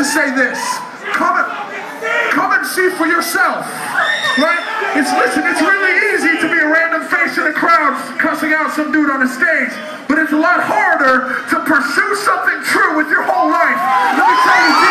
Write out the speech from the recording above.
to say this. Come and see for yourself. Right? Listen, it's really easy to be a random face in a crowd cussing out some dude on a stage, but it's a lot harder to pursue something true with your whole life. Let me tell you